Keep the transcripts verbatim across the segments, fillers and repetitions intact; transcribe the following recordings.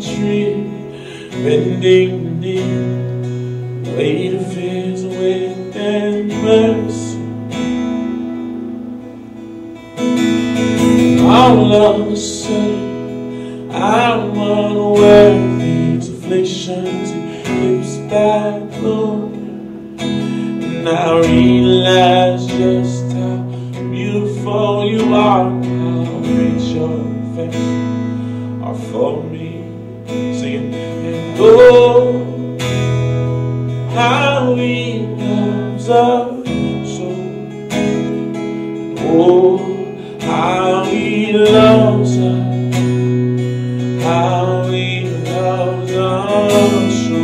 tree, bending the knee, weight of his weight and mercy. All of a sudden, I'm unaware of these afflictions He gives back, Lord. And I realize just how beautiful You are, how great Your affections are for me. Singing, and oh, how He loves us so. Oh, how He loves us, how He loves us so.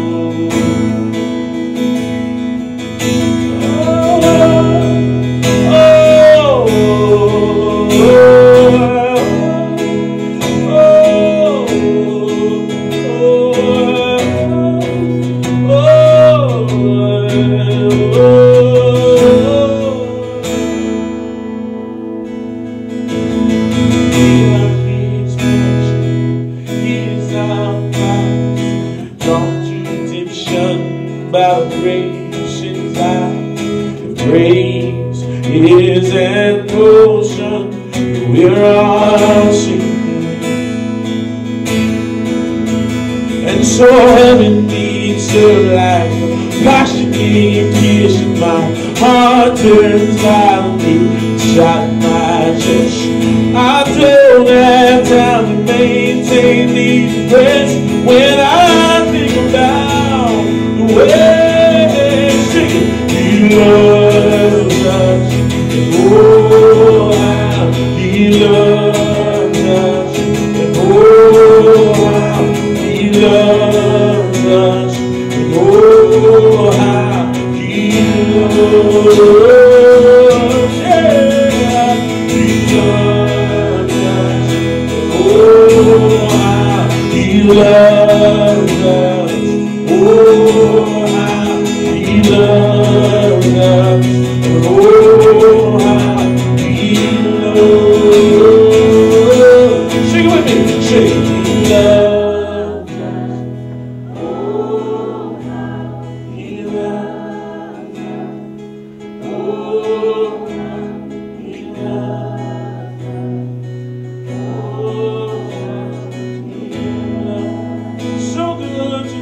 By grace inside, if grace is an ocean, we're all sinking. And so heaven needs Her like a passion in tears, and my heart turns violently inside my chest. I don't have time to maintain these breaths when I think about the way He loves us, and oh, how He loves us, and oh, how He loves us, and oh, how He loves us, yeah, He loves us, and oh, how He loves us, oh, how He loves us, and oh, how He loves. Sing it with me. Sing, He loves us. Oh, how He loves us. Oh, how He loves us. Oh, how He loves us. So good.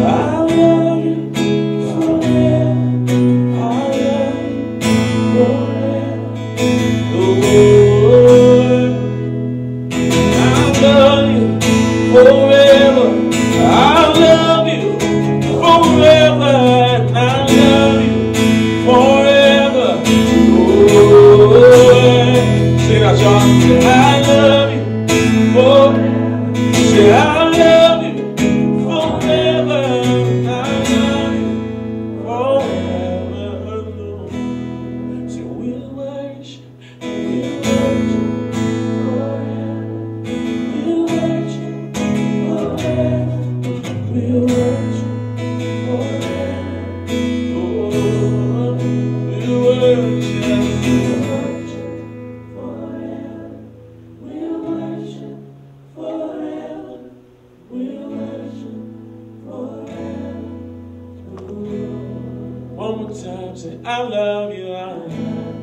One more time, say, I love you, I love you.